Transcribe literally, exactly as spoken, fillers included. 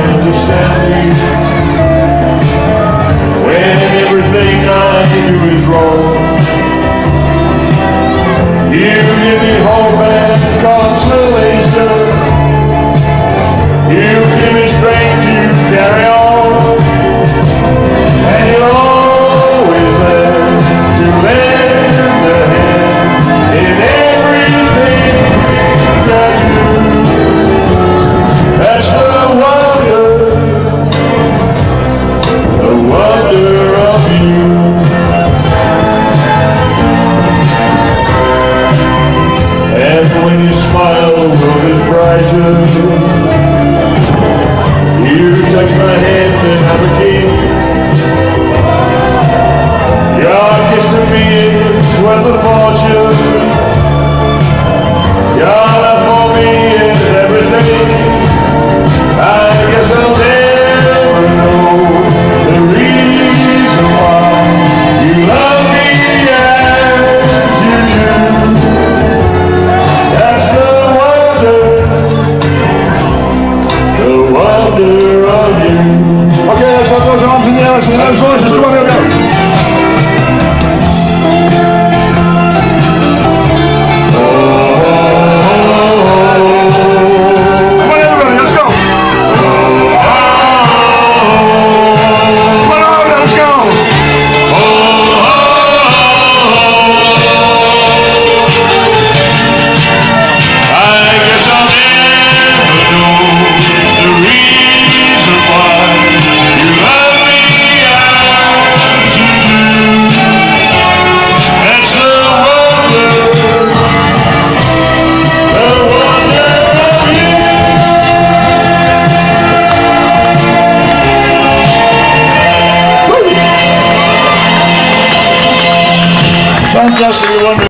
understand me when everything I do is wrong. You give me hope and consolation. You give me strength to carry on, and you're always there to lend a hand in everything that you do. That's the wonder, the wonder of you. And when you smile, the world is brighter. You touch my hand and I'm a king. Your kiss to me is worth a fortune. Your love for me is everything. I guess I'll never know the reason why you love me as you do. That's the wonder, the wonder of you. Okay, let's have those arms in the air, and those voices. Come on, here we go. Fantastic, wonderful.